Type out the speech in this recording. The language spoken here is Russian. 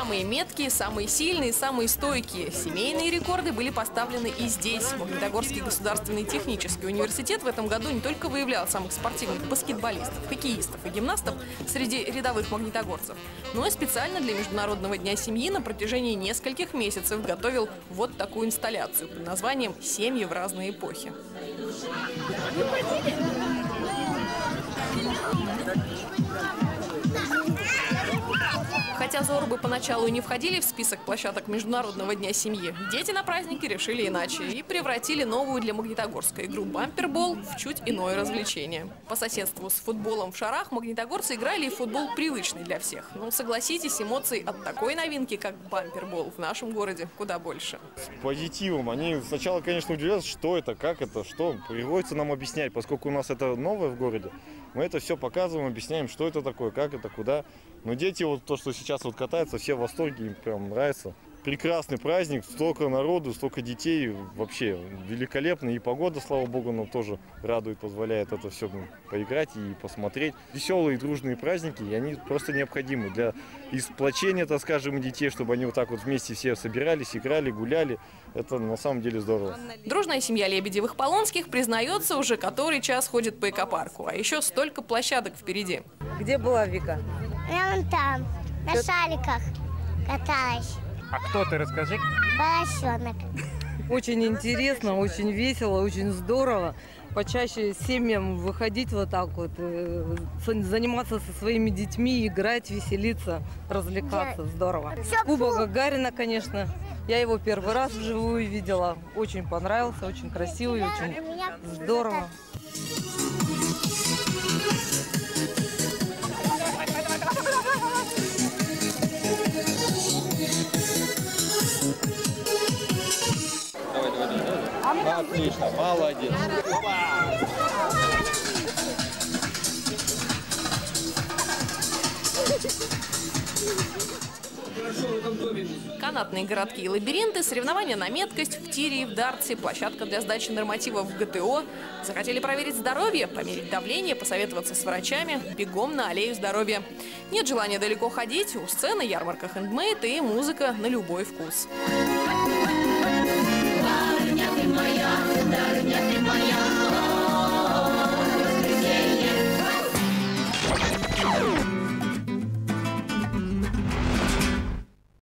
Самые меткие, самые сильные, самые стойкие. Семейные рекорды были поставлены и здесь. Магнитогорский государственный технический университет в этом году не только выявлял самых спортивных баскетболистов, хоккеистов и гимнастов среди рядовых магнитогорцев, но и специально для Международного дня семьи на протяжении нескольких месяцев готовил вот такую инсталляцию под названием «Семьи в разные эпохи». Хотя Зорбы поначалу и не входили в список площадок Международного дня семьи, дети на празднике решили иначе и превратили новую для Магнитогорска игру «Бампербол» в чуть иное развлечение. По соседству с футболом в шарах магнитогорцы играли и в футбол привычный для всех. Но согласитесь, эмоций от такой новинки, как «Бампербол», в нашем городе куда больше. С позитивом. Они сначала, конечно, удивляются, что это, как это, что. Приходится нам объяснять, поскольку у нас это новое в городе. Мы это все показываем, объясняем, что это такое, как это, куда. Но дети, вот то, что сейчас вот катаются, все в восторге, им прям нравится. Прекрасный праздник, столько народу, столько детей, вообще великолепно. И погода, слава богу, нам тоже радует, позволяет это все поиграть и посмотреть. Веселые, дружные праздники, и они просто необходимы для сплочения, так скажем, детей, чтобы они вот так вот вместе все собирались, играли, гуляли. Это на самом деле здорово. Дружная семья Лебедевых-Полонских признается, уже который час ходит по экопарку, а еще столько площадок впереди. Где была Вика? Я вон там, на шариках каталась. А кто ты, расскажи? Поросенок. Очень интересно, очень весело, очень здорово. Почаще семьям выходить вот так вот, заниматься со своими детьми, играть, веселиться, развлекаться. Здорово. Кубок Гагарина, конечно. Я его первый раз вживую видела. Очень понравился, очень красивый, очень здорово. Отлично, молодец. Канатные городки и лабиринты, соревнования на меткость в тире и в дартсе, площадка для сдачи нормативов в ГТО. Захотели проверить здоровье, померить давление, посоветоваться с врачами, бегом на аллею здоровья. Нет желания далеко ходить, у сцены ярмарка хендмейд и музыка на любой вкус. Дарня ты моя, дарня